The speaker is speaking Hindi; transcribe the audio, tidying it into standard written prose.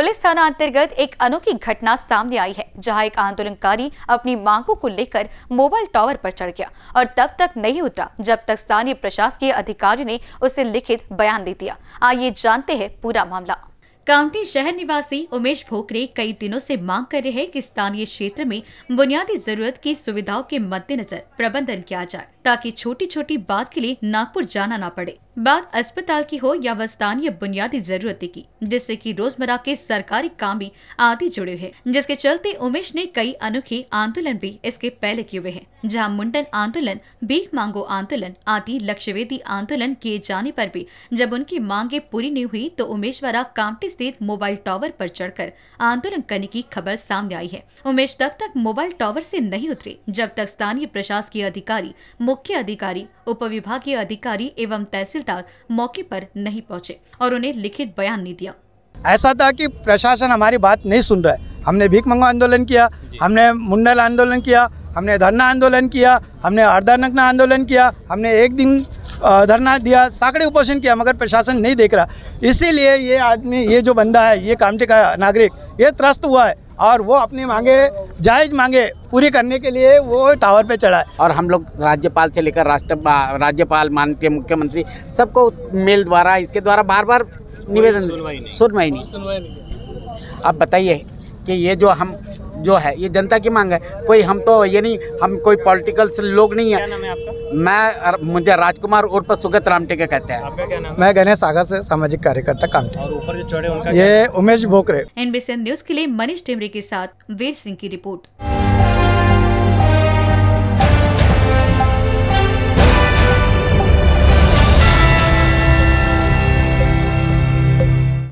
पुलिस थाना अंतर्गत एक अनोखी घटना सामने आई है, जहां एक आंदोलनकारी अपनी मांगों को लेकर मोबाइल टावर पर चढ़ गया और तब तक नहीं उतरा जब तक स्थानीय प्रशासकीय अधिकारियों ने उसे लिखित बयान दे दिया। आइए जानते हैं पूरा मामला। काउंटी शहर निवासी उमेश भोकरे कई दिनों से मांग कर रहे हैं कि स्थानीय क्षेत्र में बुनियादी जरूरत की सुविधाओं के मद्देनजर प्रबंधन किया जाए, ताकि छोटी छोटी बात के लिए नागपुर जाना ना पड़े। बात अस्पताल की हो या वह स्थानीय बुनियादी जरूरतें की, जिससे कि रोजमर्रा के सरकारी काम भी आदि जुड़े हैं, जिसके चलते उमेश ने कई अनोखे आंदोलन भी इसके पहले किए हुए हैं, जहां मुंडन आंदोलन, भीख मांगो आंदोलन आदि लक्ष्यवेदी आंदोलन किए जाने पर भी जब उनकी मांगे पूरी नहीं हुई तो उमेश द्वारा कामटी स्थित मोबाइल टावर पर चढ़कर आंदोलन करने की खबर सामने आई है। उमेश तक मोबाइल टावर से नहीं उतरे जब तक स्थानीय प्रशासकीय अधिकारी, मुख्य अधिकारी, उप विभागीय अधिकारी एवं तहसीलदार मौके पर नहीं पहुंचे और उन्हें लिखित बयान नहीं दिया। ऐसा था कि प्रशासन हमारी बात नहीं सुन रहा है। हमने भीख मंगो आंदोलन किया, हमने मुंडन आंदोलन किया, हमने धरना आंदोलन किया, हमने अर्धनग्न आंदोलन किया, हमने एक दिन धरना दिया, साकड़े उपोषण किया, मगर प्रशासन नहीं देख रहा। इसीलिए ये आदमी, ये जो बंदा है, ये कामटी का नागरिक, ये त्रस्त हुआ है और वो अपनी मांगे, जायज मांगे पूरी करने के लिए वो टावर पे चढ़ा है। और हम लोग राज्यपाल से लेकर राज्यपाल, माननीय मुख्यमंत्री, सबको मेल द्वारा, इसके द्वारा बार बार निवेदन, सुनवाई नहीं। अब बताइए कि ये जो है ये जनता की मांग है। कोई हम तो ये नहीं, हम कोई पॉलिटिकल लोग नहीं है। क्या नाम है आपका? मुझे राजकुमार उर्फ सुगत रामटेके कहते हैं। आपका क्या नाम? मैं गणेश सागर से सामाजिक कार्यकर्ता कामटी। और ऊपर जो चढ़े उनका ये उमेश भोकरे। NBC न्यूज के लिए मनीष टेमरे के साथ वीर सिंह की रिपोर्ट।